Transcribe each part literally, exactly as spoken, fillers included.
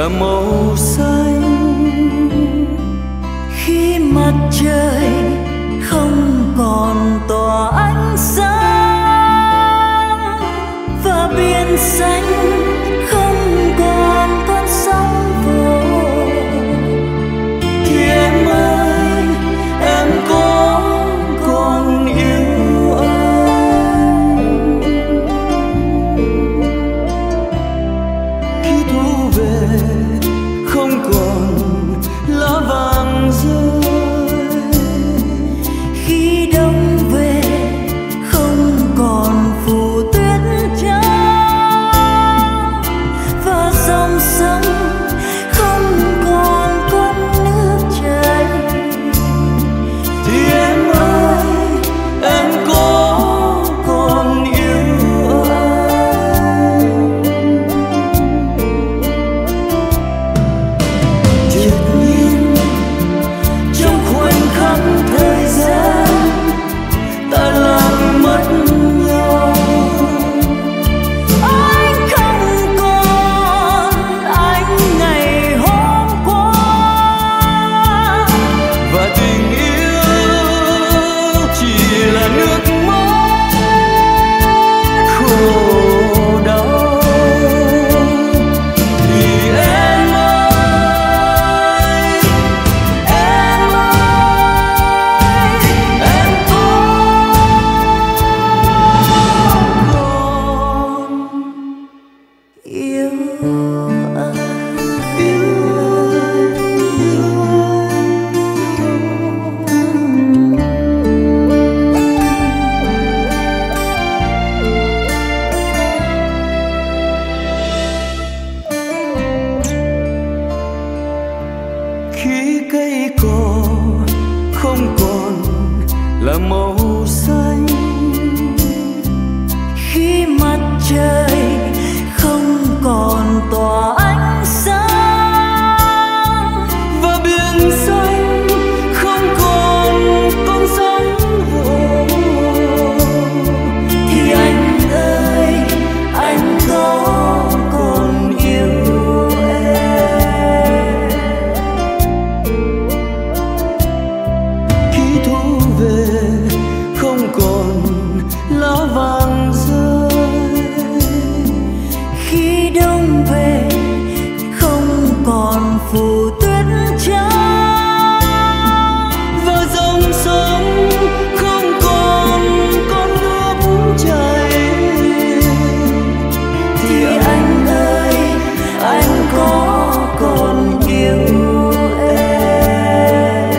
là màu xanh. Khi mặt trời không còn tỏa ánh sáng và biển xanh không còn con sóng vỗ, thì em ơi, em có còn yêu anh? Khi thu về không còn lá vàng rơi, khi đông về không còn phủ tuyết trắng và dòng sông không còn con nước chảy, thì em ơi, em có còn yêu anh? Chợt nhiên trong khoảnh khắc thời gian ta lạc mất nhau. anh không còn anh ngày hôm qua, Và tình yêu chỉ là nước mắt khổ đau. Thì em ơi, em ơi, em có còn yêu anh. yêu khi cây cỏ không còn là màu xanh, Khi mặt trời không còn tỏa ánh sáng và biển xanh không còn con sóng vỗ, thì anh ơi, anh có còn yêu em? khi thu về không còn lá vàng rơi, Khi đông về không còn phủ tuyết trắng và dòng sông không còn con nước chảy, thì anh ơi, anh có còn yêu em?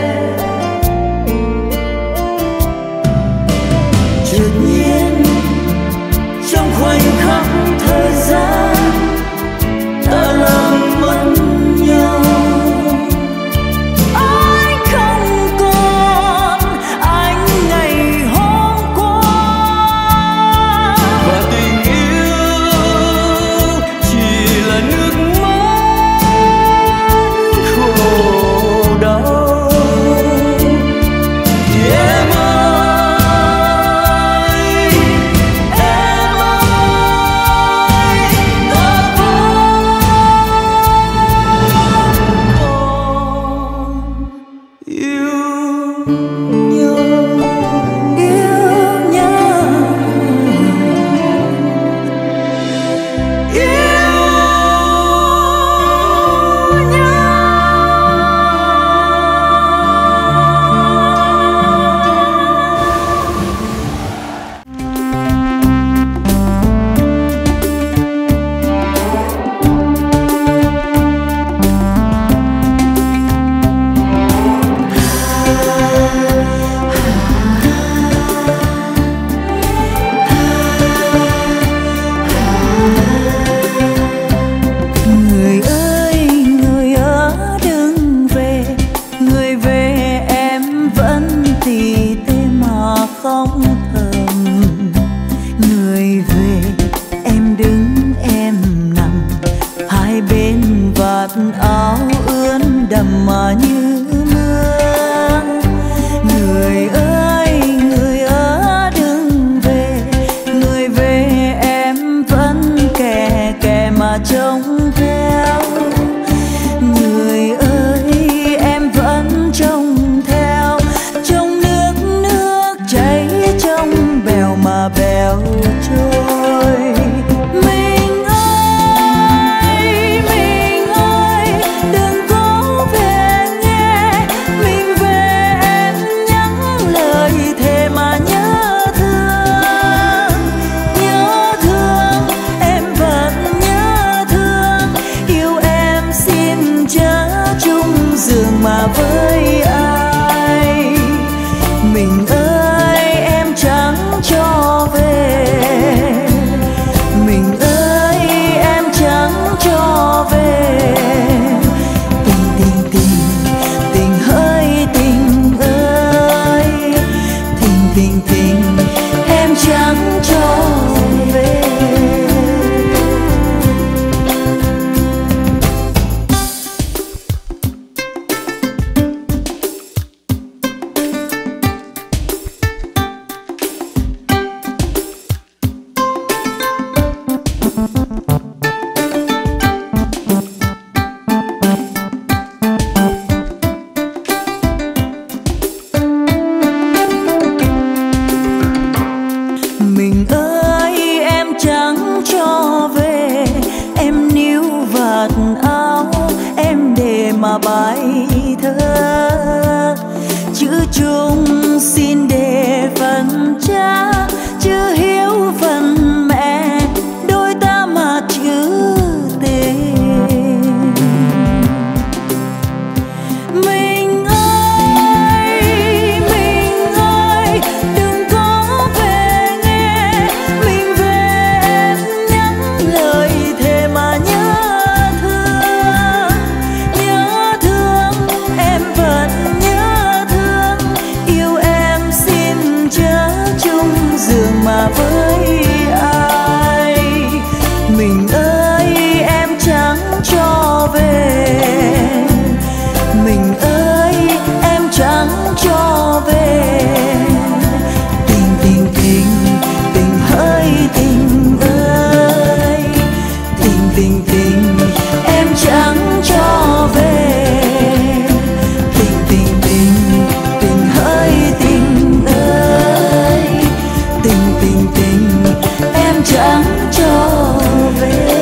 chợt nhiên trong khoảnh khắc thời gian ta làm mất nhau. Anh không còn anh ngày hôm qua, Và tình yêu chỉ là nước mắt khổ đau. Thì em ơi, em ơi, ta vẫn còn yêu nhau. yêu nhau, Yêu người ơi, người ơi đừng về, người về em vẫn tỉ tê mà không thầm. Người về em đứng em nằm, hai bên vạt áo ướt đầm mà như mưa. Người ơi, người ơi đừng về, người về em vẫn kè kè mà trông theo. bài thơ. Chữ chung xin để phần cha, chữ hiếu phần mẹ, đôi ta mà chữ tình. Mình ơi, mình ơi, đừng có về nghe, mình về em nhắn lời thề mà nhớ thương. Nhớ thương, em vẫn nhớ thương, yêu em xin chớ chung giường mà với ai. Mình ơi, em chẳng cho về, mình ơi, em chẳng cho về. Tình tình tình, tình hỡi tình ơi, tình tình tình, em chẳng cho về. Tình tình tình, tình hỡi tình ơi, tình tình tình, em chẳng cho về.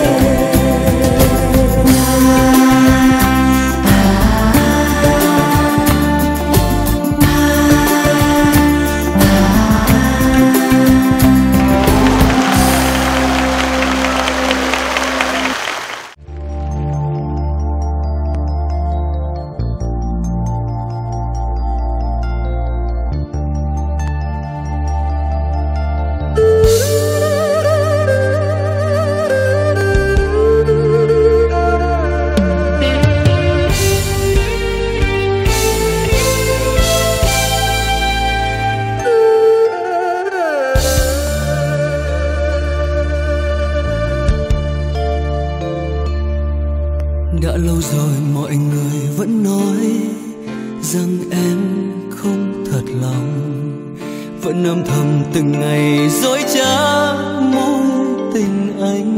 Đã lâu rồi mọi người vẫn nói rằng em không thật lòng, vẫn âm thầm từng ngày dối trá mối tình anh.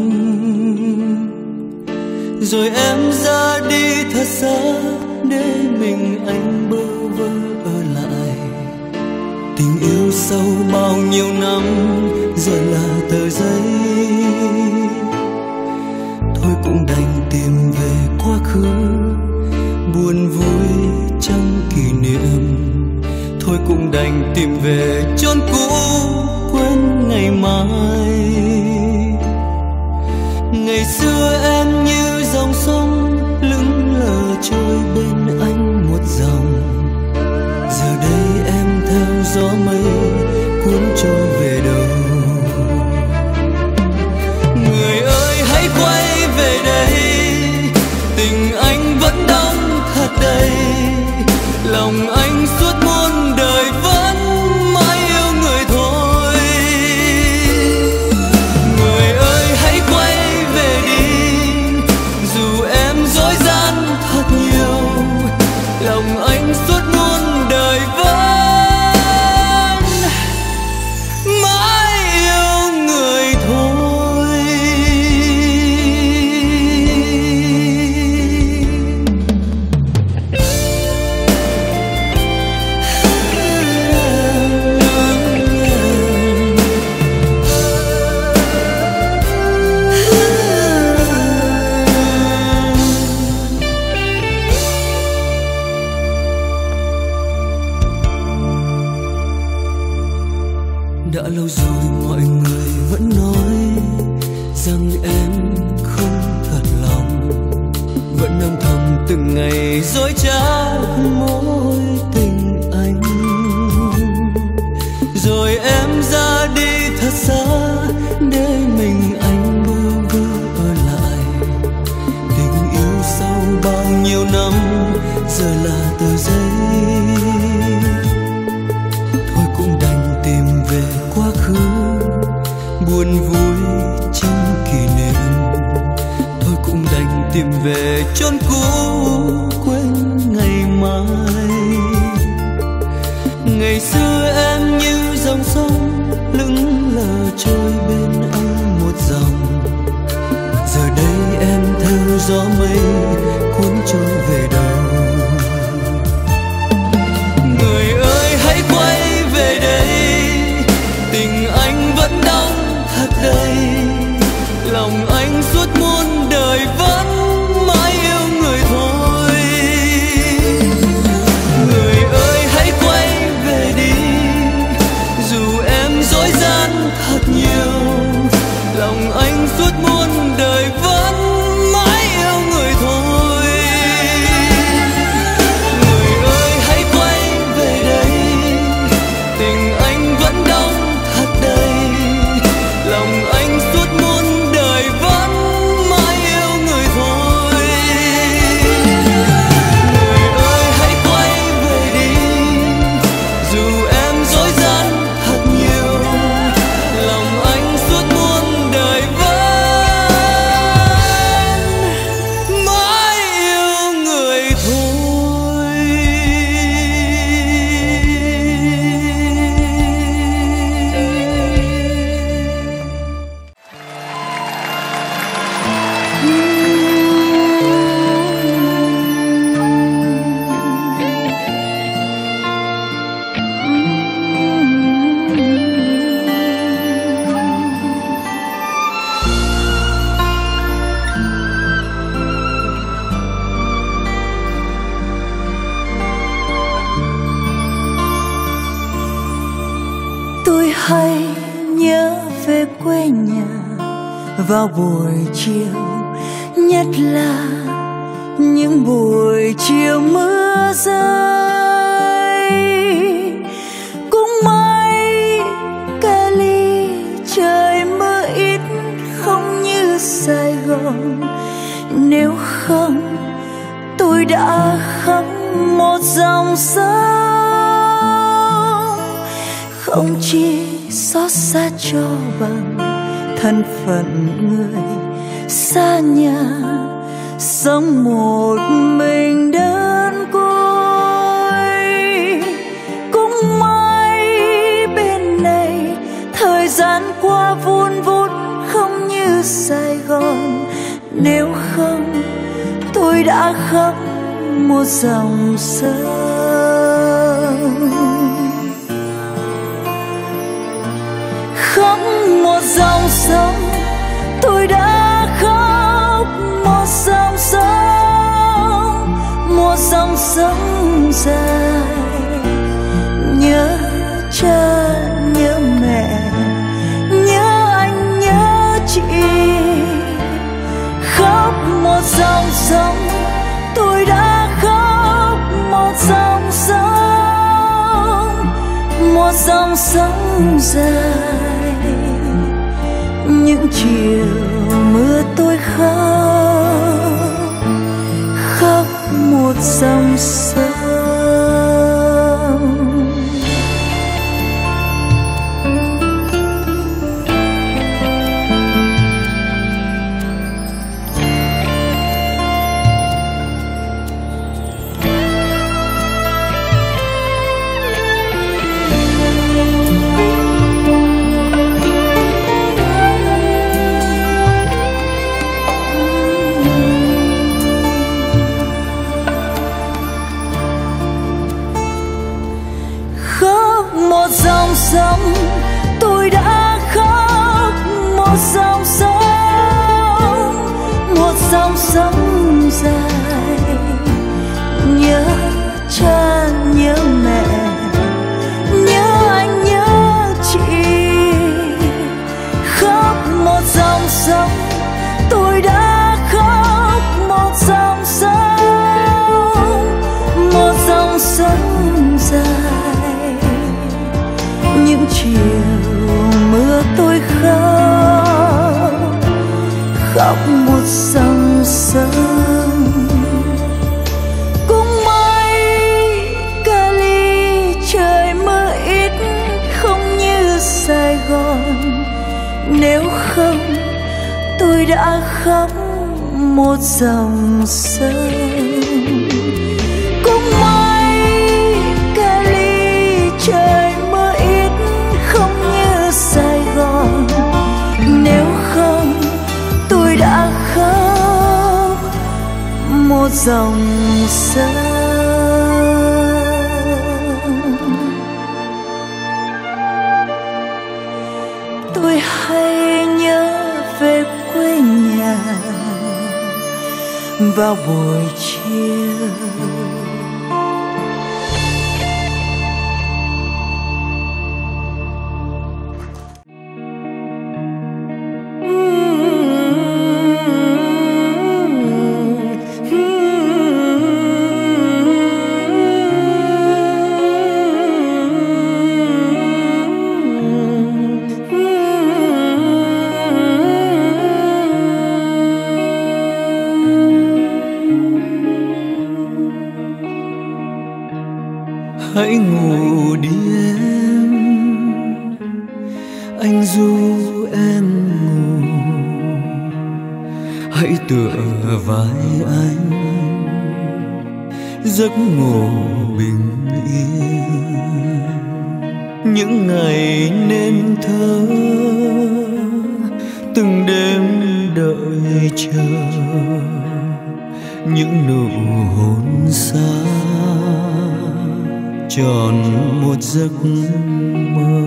Rồi em ra đi thật xa để mình anh bơ vơ ở lại. Tình yêu sau bao nhiêu năm giờ là tờ giấy, thôi cũng đành tìm về quá khứ, buồn vui trong kỷ niệm. Thôi cũng đành tìm về chốn cũ, quên ngày mai. Ngày xưa em như dòng sông lững lờ trôi bên anh một dòng. Giờ đây em theo gió mây cuốn trôi về đâu. Người ơi hãy quay về đây, tình anh vẫn đong thật đầy. Lòng anh suốt muôn đời vẫn mãi yêu người thôi. Người ơi hãy quay về đi, dù em dối gian thật nhiều. Lòng anh suốt muôn đời vẫn mãi yêu người thôi. Đã lâu rồi mọi người vẫn nói rằng em không thật lòng, vẫn âm thầm từng ngày dối trá mối tình anh. Rồi em ra đi thật xa để mình anh bơ vơ ở lại. Tình yêu sau bao nhiêu năm giờ là tờ giấy, thôi cũng đành tìm về quá khứ, buồn vui trong kỷ niệm. Thôi cũng đành tìm về chốn cũ, quên ngày mai. hay nhớ về quê nhà vào buổi chiều, nhất là những buổi chiều mưa rơi. Cũng may Cali trời mưa ít không như Sài Gòn, nếu không tôi đã khóc một dòng sông. Không chỉ xót xa cho bằng thân phận người xa nhà, sống một mình đơn côi. Cũng may bên này thời gian qua vun vút không như Sài Gòn, nếu không tôi đã khóc một dòng sông. Khóc một dòng sông, tôi đã khóc một dòng sông, một dòng sông dài. Nhớ cha, nhớ mẹ, nhớ anh, nhớ chị. Khóc một dòng sông, tôi đã khóc một dòng sông, một dòng sông dài. Những chiều mưa tôi khóc, khóc một dòng sông. Một dòng sông, tôi đã khóc một dòng sông, một dòng sông dài. Nhớ cha, nhớ mẹ, nhớ anh, nhớ chị. Khóc một dòng sông, tôi đã khóc một dòng sông, một dòng sông dài. Những chiều mưa tôi khóc, khóc một dòng sông. Cũng may Cali trời mưa ít không như Sài Gòn, nếu không tôi đã khóc một dòng sông. Cũng may Cali trời Sài Gòn, nếu không tôi đã khóc một dòng sông. Tôi hay nhớ về quê nhà vào buổi chiều. Hãy ngủ đi em, anh ru em ngủ. Hãy tựa vai anh, giấc ngủ bình yên. Những ngày nên thơ, từng đêm đợi chờ những nụ hôn xa tròn một giấc mơ.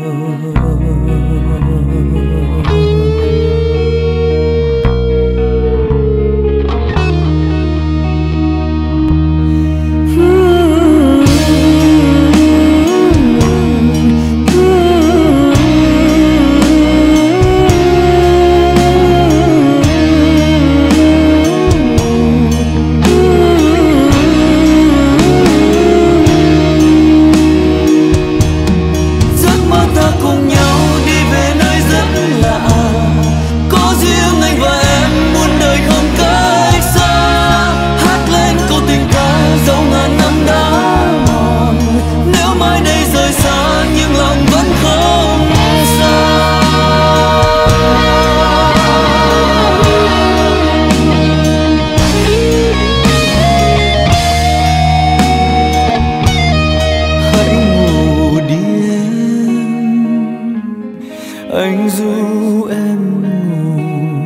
ru em ngủ,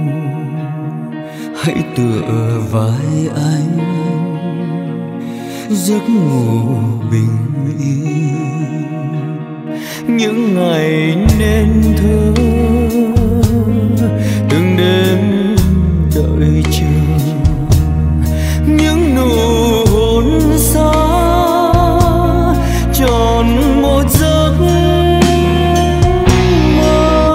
hãy tựa vai anh, giấc ngủ bình yên. Những ngày nên thơ, từng đêm đợi chờ, những nụ hôn xa tròn một giấc mơ.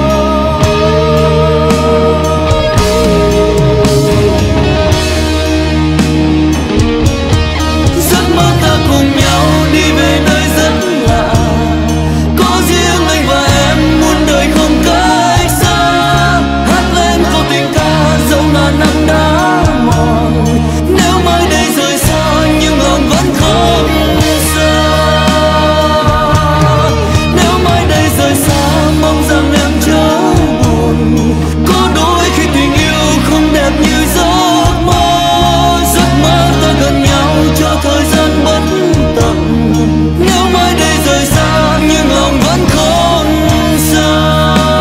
Giấc mơ ta cùng nhau đi về nơi rất lạ, có riêng anh và em muôn đời không cách xa. Hát lên câu tình ca dẫu ngàn năm đã mòn, nếu mai đây rời xa nhưng lòng vẫn không xa. Nếu mai đây rời xa mong rằng em chớ buồn, có đôi khi tình yêu không đẹp như giấc mơ. Giấc mơ ta gần nhau cho thời gian bất tận, nếu mai đây rời xa nhưng lòng vẫn không xa.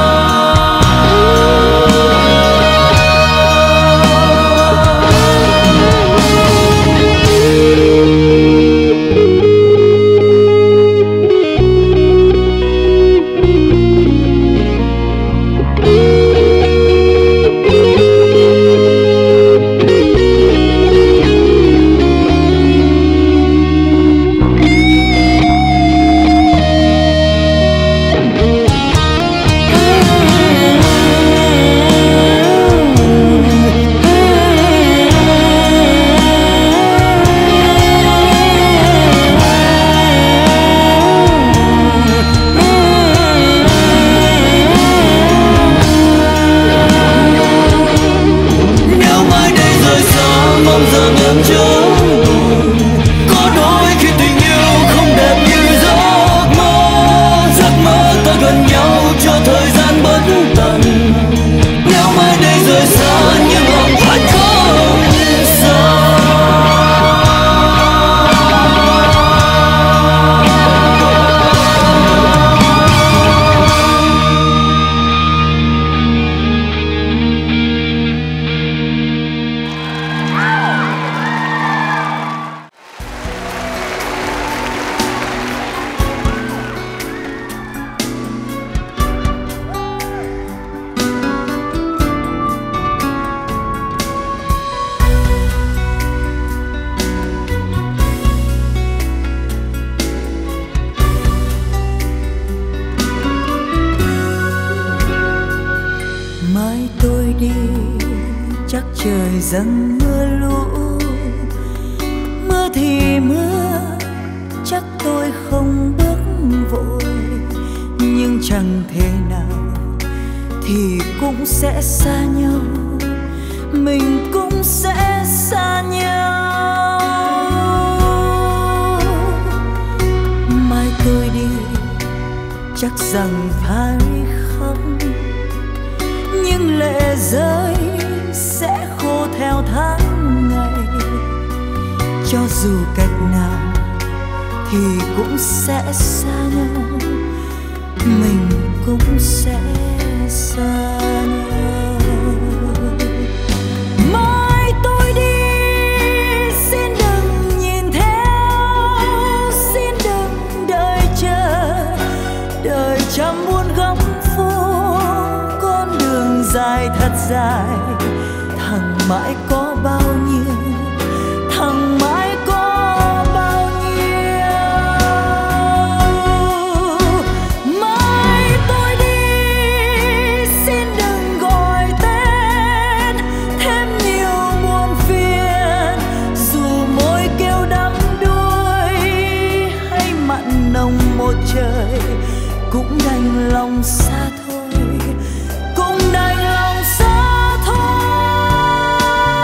Mai tôi đi chắc trời dâng mưa lũ, mưa thì mưa chắc tôi không bước vội, nhưng chẳng thể nào thì cũng sẽ xa nhau, mình cũng sẽ xa nhau. Mai tôi đi chắc rằng phải khóc, nhưng lệ rơi sẽ khô theo tháng ngày, cho dù cách nào thì cũng sẽ xa nhau, mình cũng sẽ xa nhau. Mai tôi đi xin đừng nhìn theo, xin đừng đợi chờ, đời trăm muôn góc phố, con đường dài thật dài, thằng mãi có bao nhiêu, thằng mãi có bao nhiêu. Mai tôi đi xin đừng gọi tên thêm nhiều muôn phiền, dù môi kêu đắm đuối hay mặn nồng một trời, cũng đành lòng xa thôi, cũng đành lòng xa thôi.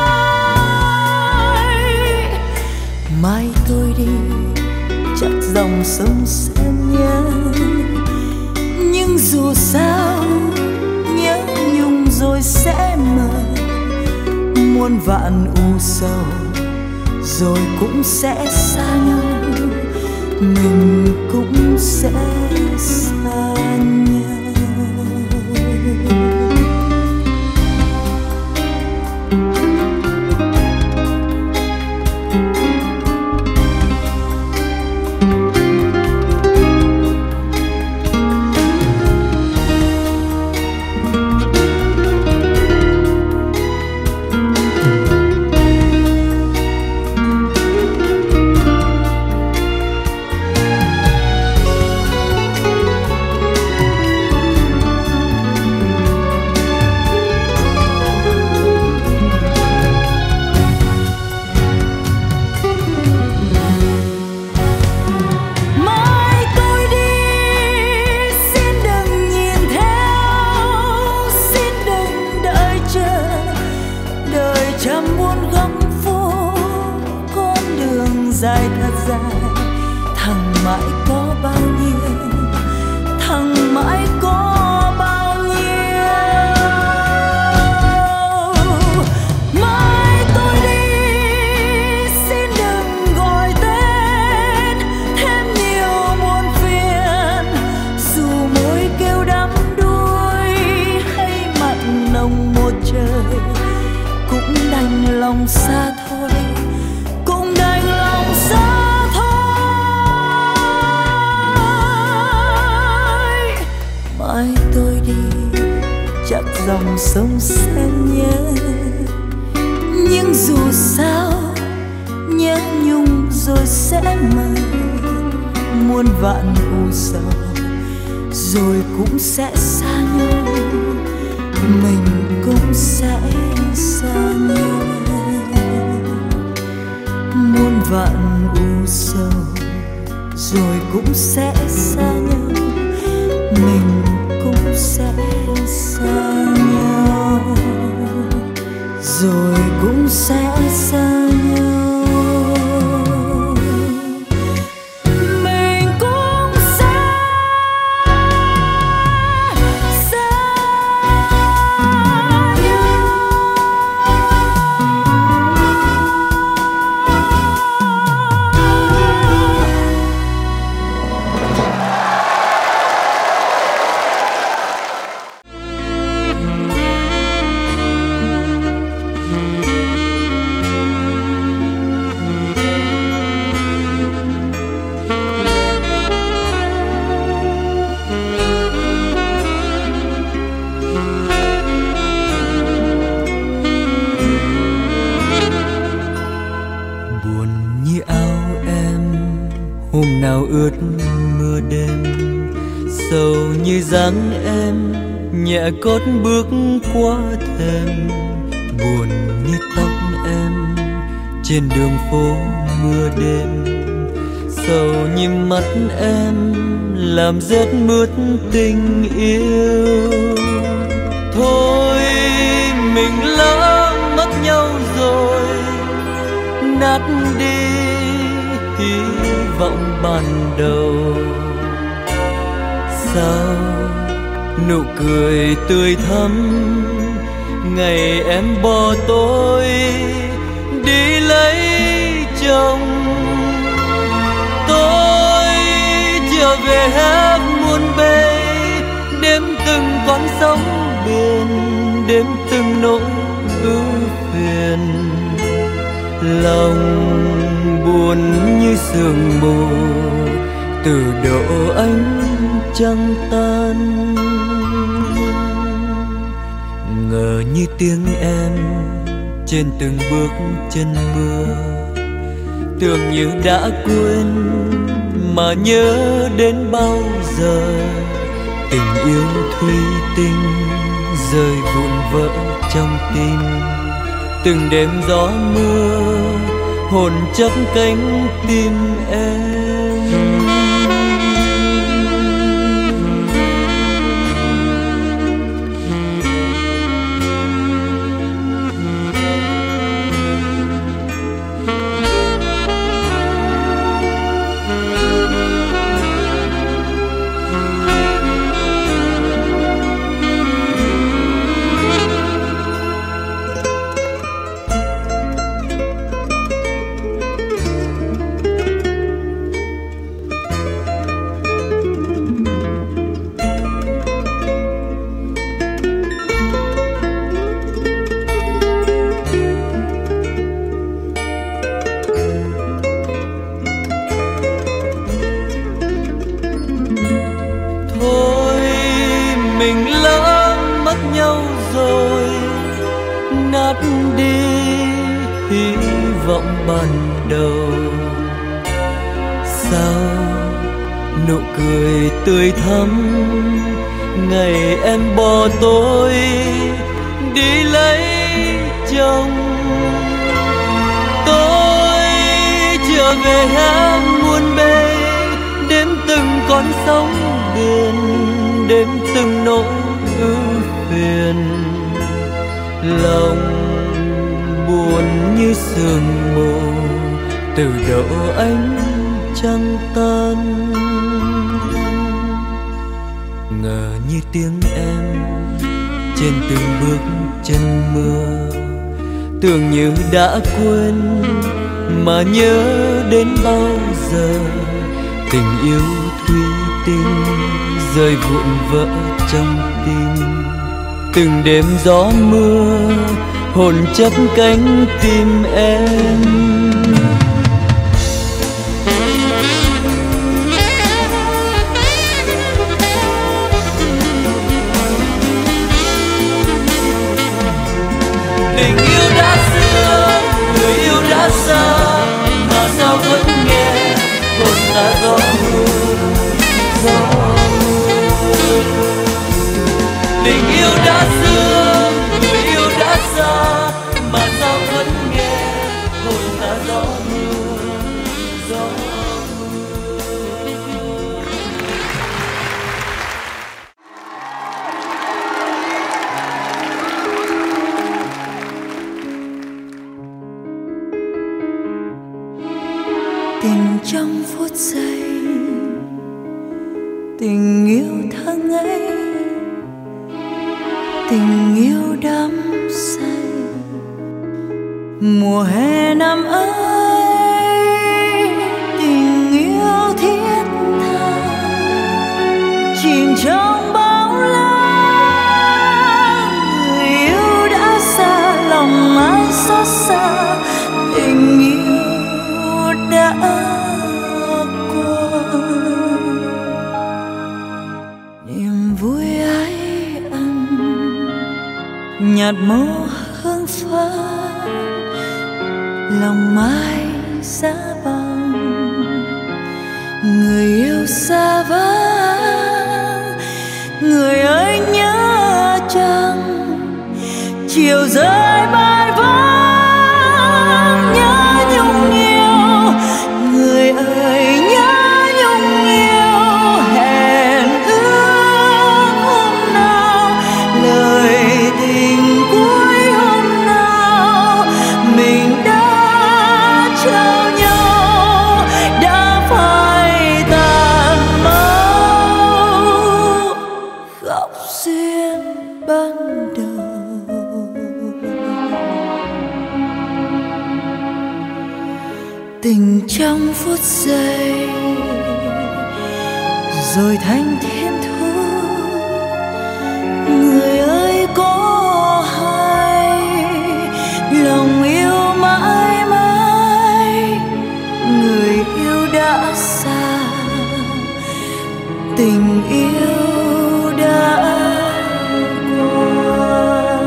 Mai tôi đi chắc dòng sông sẽ nhớ, nhưng dù sao nhớ nhung rồi sẽ mờ, muôn vạn u sầu rồi cũng sẽ xa nhau, mình cũng sẽ xa nhau. dài. Thằng mãi có bao nhiêu, thằng mãi có bao nhiêu. Mai tôi đi xin đừng gọi tên thêm nhiều muôn phiền, dù môi kêu đắm đuối hay mặn nồng một trời, cũng đành lòng xa thôi, cũng đành lòng xa. Mai tôi đi chắc dòng sông sẽ nhớ, nhưng dù sao nhớ nhung rồi sẽ mơ. Muôn vạn u sầu rồi cũng sẽ xa nhau, mình cũng sẽ xa nhau. Muôn vạn u sầu rồi cũng sẽ xa nhau, mình cũng sẽ xa nhau, rồi cũng sẽ xa nhau. Mình cũng sẽ xa nhau. Buồn như áo em hôm nào ướt mưa đêm, sầu như dáng em nhẹ cót bước qua thềm. Buồn như tóc em trên đường phố mưa đêm, sầu như mắt em làm rớt mướt tình yêu. Thôi mình lỡ mất nhau rồi, nát đi hy vọng ban đầu. Sao nụ cười tươi thắm ngày em bỏ tôi đi lấy chồng. Tôi trở về hát muôn bề, đêm từng con sóng biển, đêm từng nỗi ưu phiền. Lòng buồn như sương mù từ độ ánh trăng tan. Ngờ như tiếng em trên từng bước chân mưa, tưởng như đã quên mà nhớ đến bao giờ. Tình yêu thủy tinh rơi vụn vỡ trong tim, từng đêm gió mưa hồn chấp cánh tim em. Mình lỡ mất nhau rồi, nát đi hy vọng ban đầu. Sao nụ cười tươi thắm ngày em bỏ tôi đi lấy chồng. Tôi trở về hát muôn bề, đêm từng con sóng biển, đêm từng nỗi ưu phiền. Lòng buồn như sương mù từ độ ánh trăng tan. Ngờ như tiếng em trên từng bước chân mưa, tưởng như đã quên mà nhớ đến bao giờ. Tình yêu thủy tinh rơi vụn vỡ trong tim. Từng đêm gió mưa hồn chấp cánh tim em. Tình yêu đã xưa, người yêu đã xa, mà sao vẫn nghe hồn ta gió mưa, gió mưa. Tình yêu đã xưa, người yêu đã xa, mà sao vẫn nghe hồn ta gió mưa, gió mưa. Tình trong phút giây, tình yêu thăng ấy, tình yêu đắm say. Mùa hè năm ấy, tình yêu thiết tha, chìm trong bão la. Người yêu đã xa, lòng ai xót xa, tình yêu đã qua. Niềm vui ái ân nhạt màu hương phai, lòng mai giá băng. Người yêu xa vắng, người ơi nhớ chăng chiều rơi bay vắng. Nhớ nhung yêu, người ơi nhớ nhung yêu. Hẹn ước hôm nào, lời tình cuối hôm nào, mình đã trao nhau, đã phai tàn mau. Khóc duyên ban đầu, tình trong phút giây rồi thành thiên thu. Người ơi có hay lòng yêu mãi mãi, người yêu đã xa, tình yêu đã qua.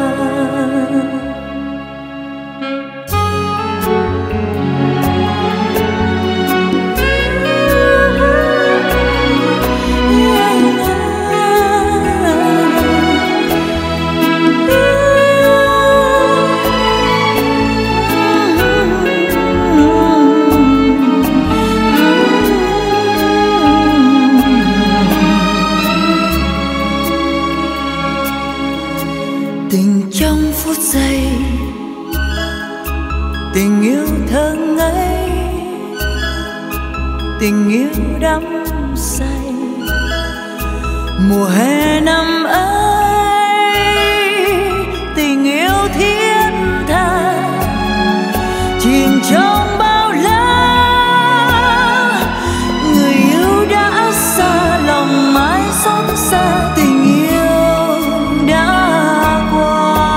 Tình trong phút giây, tình yêu thơ ngây, tình yêu đắm say. Mùa hè năm ấy, tình yêu thiết tha, chìm trong bao la. Người yêu đã xa, lòng mãi xót xa, tình yêu đã qua.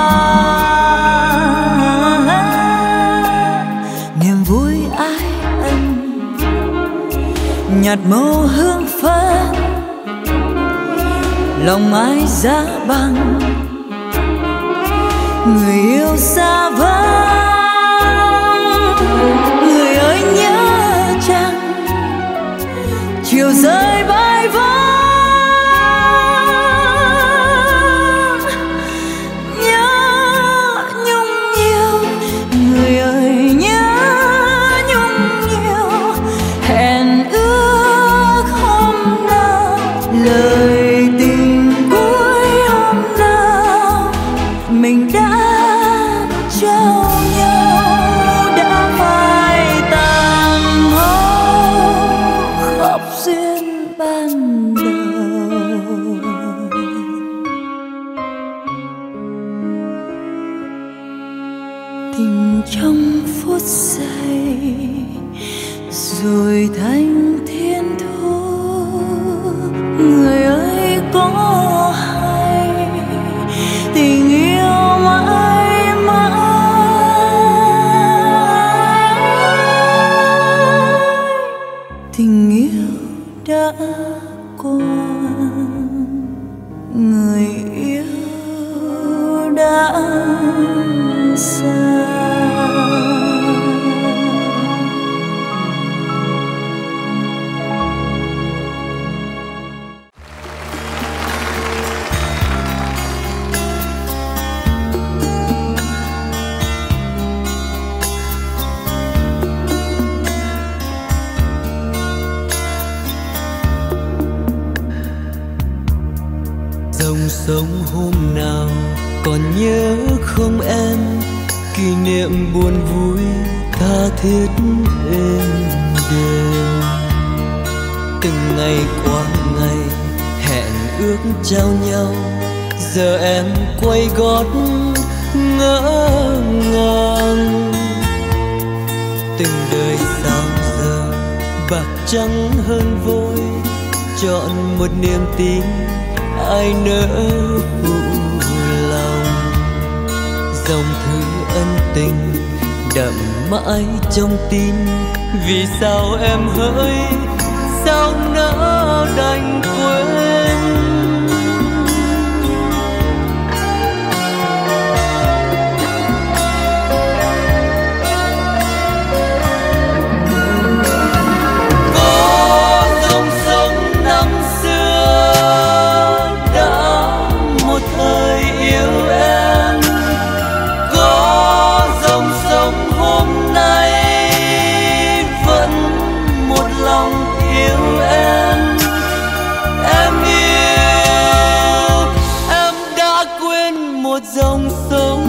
Niềm vui ái ân nhạt màu hương phấn, lòng ai giá băng. Người yêu xa vắng, người ơi nhớ chăng chiều rơi bay vắng. Nhớ nhung nhiều, người ơi nhớ nhung nhiều. Hẹn ước hôm nào, lời tình cuối hôm nào, mình đã trao nhau, đã phai tàn mau. thành thiên thu. Người ơi có hay tình yêu mãi mãi, tình yêu đã qua, người yêu đã xa. Dòng sông hôm nào còn nhớ không em, kỷ niệm buồn vui tha thiết êm đềm. Từng ngày qua ngày hẹn ước trao nhau, giờ em quay gót ngỡ ngàng. Từng đời sao giờ bạc trắng hơn vôi, chọn một niềm tin ai nỡ phụ lòng. Dòng thư ân tình đậm mãi trong tim, vì sao em hỡi sao nỡ đành quên. Có dòng sông năm xưa đã một thời yêu em, có dòng sông hôm nay vẫn một lòng yêu em. Em yêu, em đã quên một dòng sông.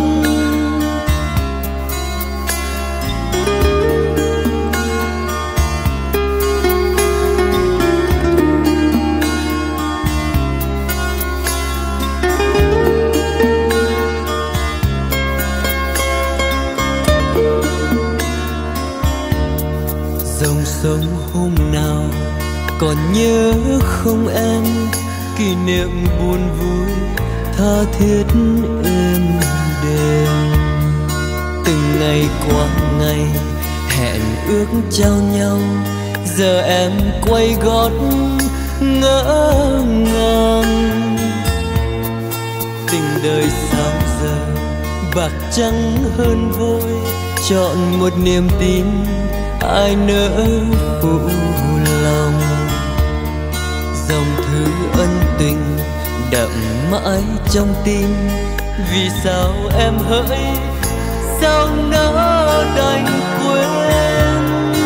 Dòng sông hôm nào còn nhớ không em, kỷ niệm buồn vui tha thiết êm đềm. Từng ngày qua ngày hẹn ước trao nhau, giờ em quay gót ngỡ ngàng. Tình đời sao giờ bạc trắng hơn vôi, chọn một niềm tin ai nỡ phụ lòng. Dòng thư ân tình đậm mãi trong tim, vì sao em hỡi sao nỡ đành quên.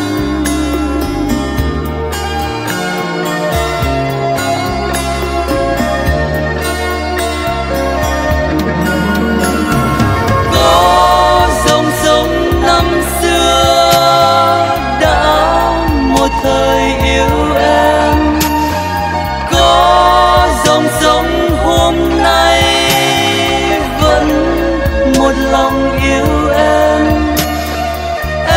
Có dòng sông năm xưa đã một thời yêu em, có dòng sông hôm nay vẫn một lòng yêu em.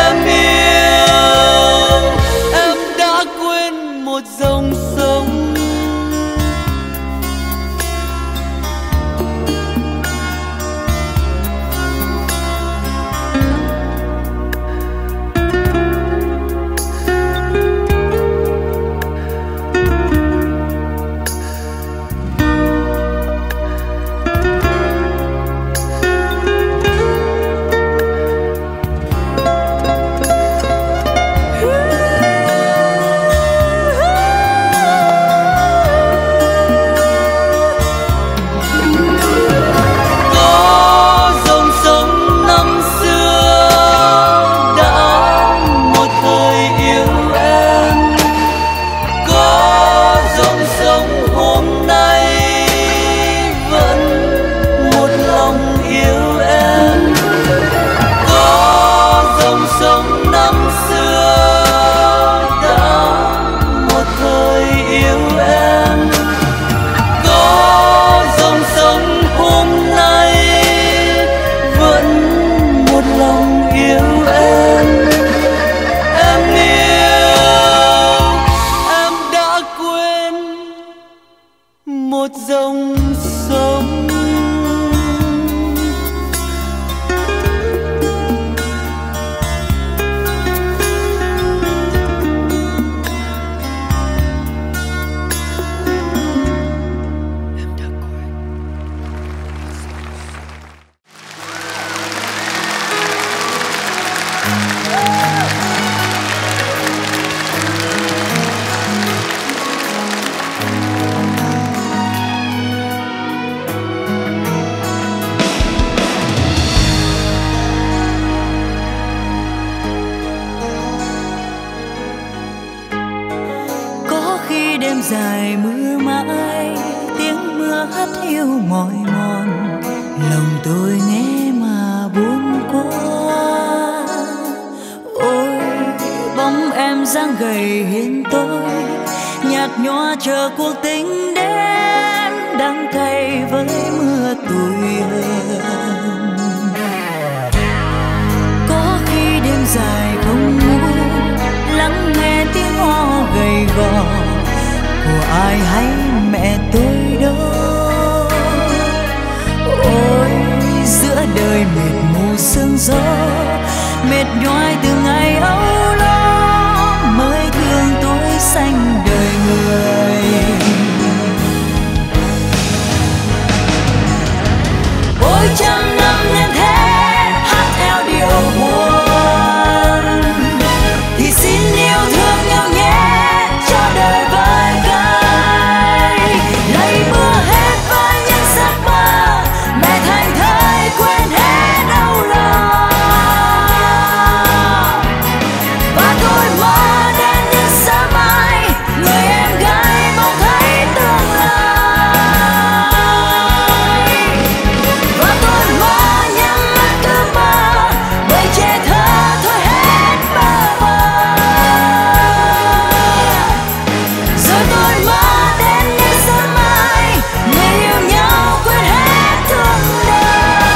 khi đêm dài mưa mãi, tiếng mưa hắt hiu mỏi mòn, lòng tôi nghe mà buồn quá. Ôi bóng em dáng gầy hiền tôi, nhạt nhòa chờ cuộc tình đến, đắng cay với mưa tuổi hờn. Có khi đêm dài không ngủ, lắng nghe tiếng ho gầy gò của ai hay mẹ tôi đó. Ôi giữa đời mệt mù sương gió, mệt nhoài từ ngày âu lo, mới thương tôi xanh đời người. Ôi trăm năm nên thế hát theo điệu buồn, thì xin yêu thương nhau nhé cho đời vơi cay. Lấy mưa hết với những giấc mơ, mẹ thành thơi quên hết đau lòng. Và tôi mơ đến những sớm mai, người em gái mong thấy tương lai. Và tôi mơ nhắm mắt cứ mơ, bởi trẻ thơ thôi hết bơ vơ. Rồi tôi mơ đến những sớm mai, người yêu nhau quên hết thương đau.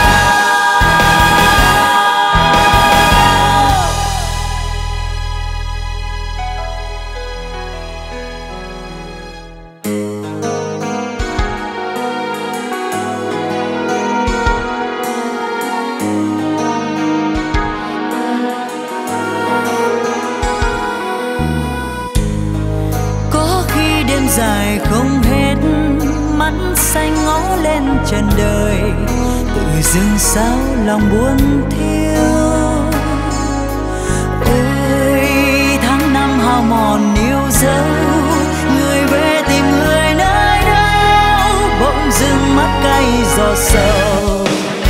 Có khi đêm dài không hết, mắt xanh ngó lên trần đời, tự dưng sao lòng buồn thiêu. Ôi tháng năm hao mòn yêu dấu, người về tìm người nơi đâu, bỗng dưng mắt cay giọt sầu.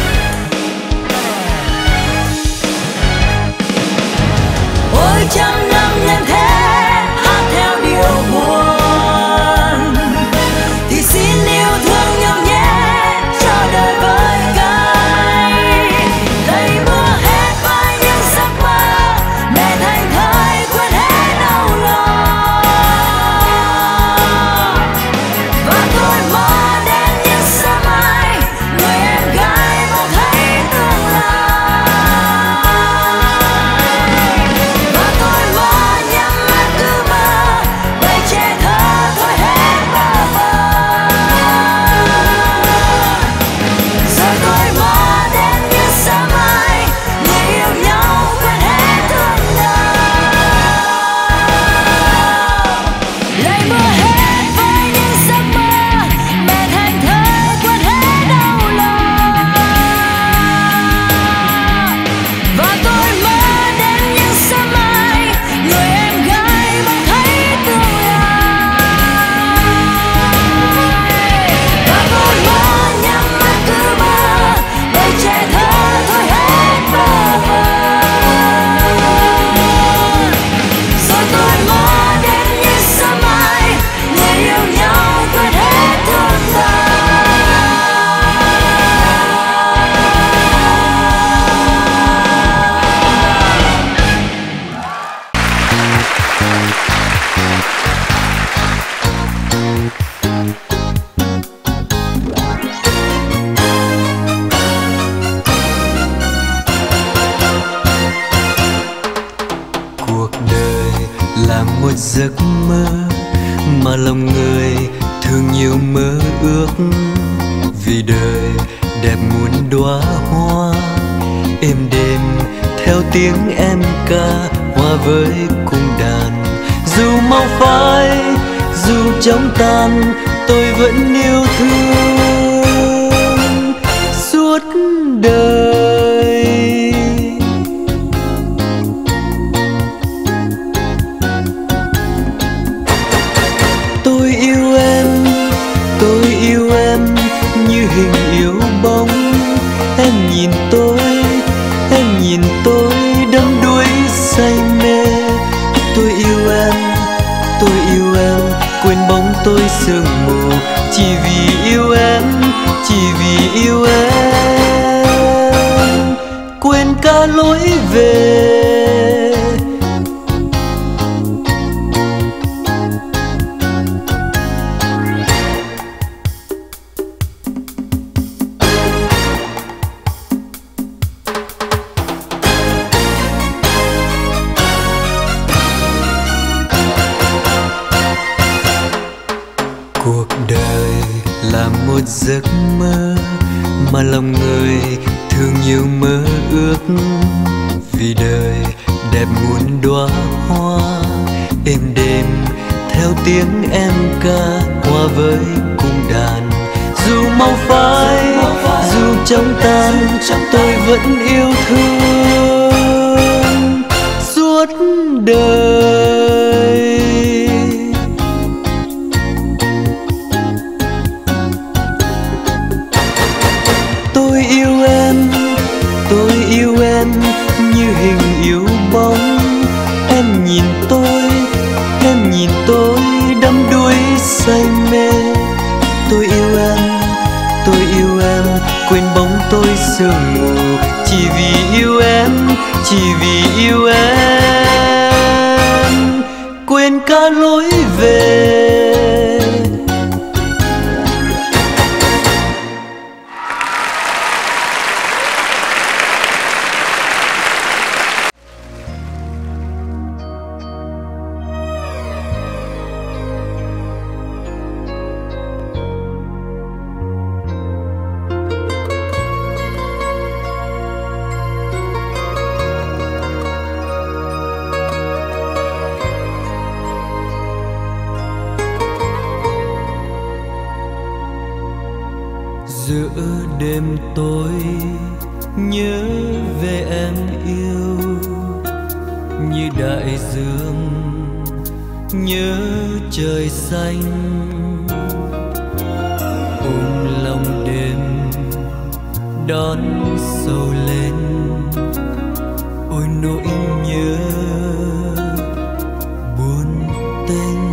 Ôi trăm năm nên thế hát theo điệu buồn, thì xin yêu thương nhau nhé cho đời vơi cay. Lấy mưa hết với những giấc mơ, mẹ thành thơi quên hết đau lòng. Và tôi mơ đến những sớm mai, người em gái mong thấy tương lai. Và tôi mơ nhắm mắt cứ mơ, bởi trẻ thơ thôi hết bơ vơ. Rồi tôi mơ đến những sớm mai, người yêu nhau quên hết thương đau. Lấy mưa hết với những giấc mơ, mẹ thành thơi quên hết đau lòng. Và tôi mơ đến những sớm mai, người em gái mong thấy tương lai. Và tôi mơ nhắm mắt cứ mơ, bởi trẻ thơ thôi hết bơ vơ. Rồi tôi mơ đến những sớm mai, người yêu nhau quên hết thương đau. Cuộc đời là một giấc mơ mà lòng người thường nhiều mơ ước. Vì đời đẹp muôn đóa hoa, êm đềm theo tiếng em ca hòa với cung đàn. Dù màu phai, dù trong tan, tôi vẫn yêu thương suốt đời. Tôi yêu em, tôi yêu em như hình yêu bóng. Em nhìn tôi, em nhìn tôi đắm đuối say mê. Tôi yêu em, tôi yêu em quên bóng tôi sương mù, chỉ vì yêu em, chỉ vì yêu em, quên cả lối về. Cuộc đời là một giấc mơ mà lòng người thường nhiều mơ ước, vì đời đẹp muôn đóa hoa êm đềm theo tiếng em ca hòa với cung đàn. Dù mau phai, dù trong tan, tôi vẫn yêu thương suốt đời. Tôi yêu em, tôi yêu em như hình yêu bóng. Em nhìn tôi, em nhìn tôi đắm đuối say mê. Tôi yêu em, tôi yêu em, quên bóng tôi sương mù, chỉ vì yêu em, chỉ vì yêu em, quên cả lối về. Giữa đêm tối nhớ về em yêu, như đại dương nhớ trời xanh. Ôm lòng đêm đón sầu lên, ôi nỗi nhớ buồn tênh.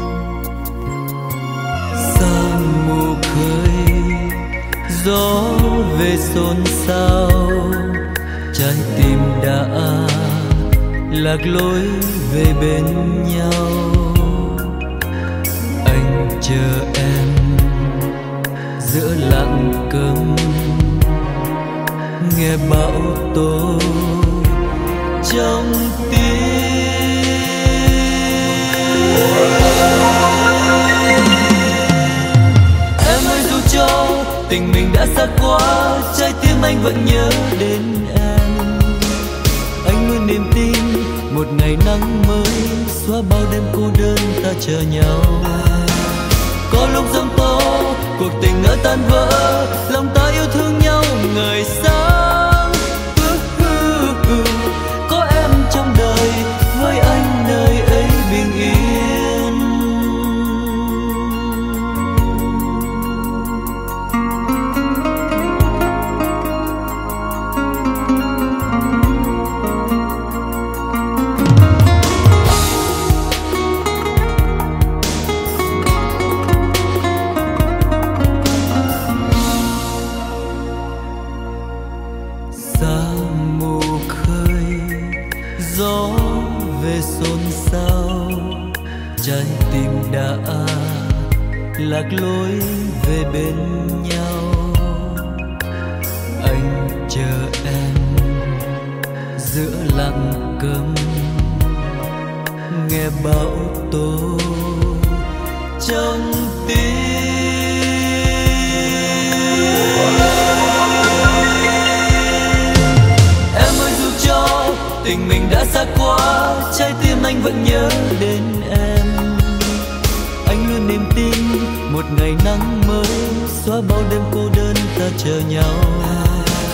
Xa mù khơi gió về xôn xao, trái tim đã lạc lối về bên nhau. Anh chờ em giữa lặng câm, nghe bão tố trong tim. Em ơi, dù cho tình mình đã xa quá, trái tim anh vẫn nhớ đến em. Anh luôn niềm tin một ngày nắng mới xóa bao đêm cô đơn ta chờ nhau. Có lúc giông tố cuộc tình ngỡ tan vỡ, lòng ta yêu thương nhau ngày sáng. Có em trong đời, với anh nơi ấy bình yên. Gió về xôn xao, trái tim đã lạc lối về bên nhau. Anh chờ em giữa lặng câm, nghe bão tố trong tim. Em ơi, dù cho tình mình đã xa quá, trái tim anh vẫn nhớ đến em. Anh luôn niềm tin một ngày nắng mới xóa bao đêm cô đơn ta chờ nhau.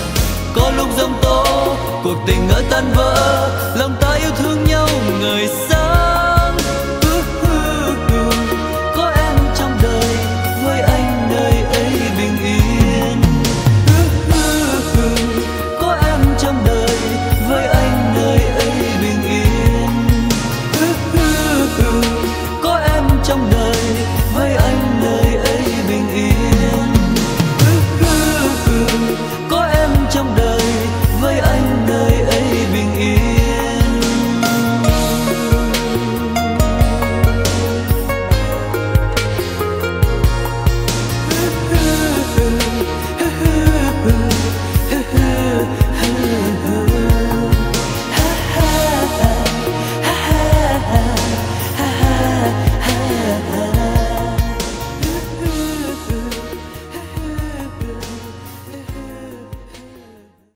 Có lúc giông tố cuộc tình ngỡ tan vỡ, lòng ta yêu thương nhau người xa.